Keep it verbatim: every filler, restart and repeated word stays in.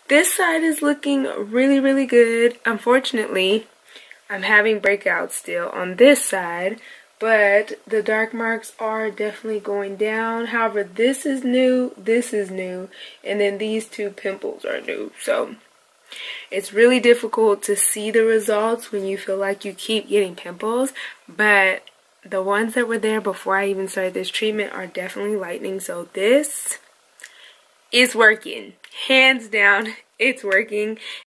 This side is looking really, really good. Unfortunately, I'm having breakouts still on this side, but the dark marks are definitely going down. However, this is new, this is new, and then these two pimples are new. So it's really difficult to see the results when you feel like you keep getting pimples, but the ones that were there before I even started this treatment are definitely lightening. So this is working. Hands down, it's working.